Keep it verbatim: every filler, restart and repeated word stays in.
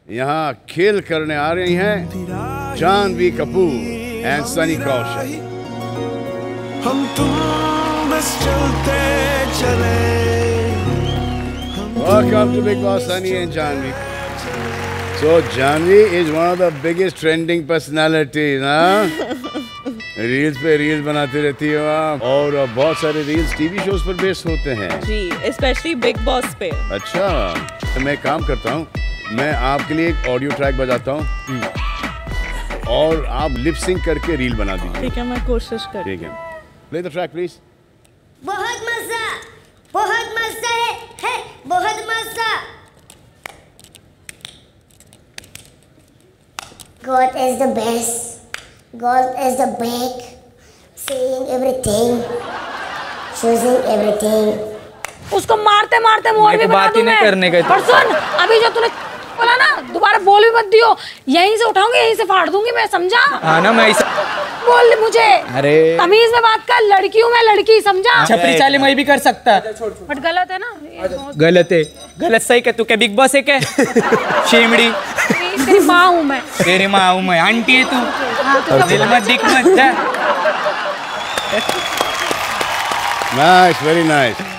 यहाँ खेल करने आ रही हैं जानवी कपूर एंड सनी कौशल। हम तुम बस चलते चले। Welcome to Bigg Boss, Sunny and Janvi. So Janvi is one of the biggest trending personalities, ना? रील्स पे रील्स बनाती रहती है आप, और बहुत सारे रील्स टीवी शोज पर बेस्ड होते हैं जी, स्पेशली बिग बॉस पे। अच्छा, तो मैं काम करता हूँ, मैं आपके लिए एक ऑडियो ट्रैक बजाता हूँ और आप लिप सिंक करके रील बना दीजिए। ठीक है, मैं कोशिश कर। ठीक है, प्ले द ट्रैक प्लीज। बहुत मजा, बहुत मजा है, है बहुत मजा। God is the best. God is the big, saying everything, choosing everything. उसको मारते मारते मोर भी बना दूं मैं। करने का और सुन, अभी जो तूने बोला ना, दोबारा बोल भी मत दियो। यहीं से उठाऊंगी, यहीं से फाड़ दूंगी मैं, समझा? हाँ ना, मैं ऐसा बोल मुझे। अरे तमीज में बात कर, लड़की हूँ मैं, लड़की, समझा? छपरी चाली मैं भी कर सकता। बट गलत है ना? गलत है, गलत सही क्या? तू क्या बिग बॉस है क्या? शिमड़ी तेरी माँ हूँ मैं। तेरी माँ हूँ मैं, आंटी है तू। हाँ, दिल मत दिख मत। Nice, very nice.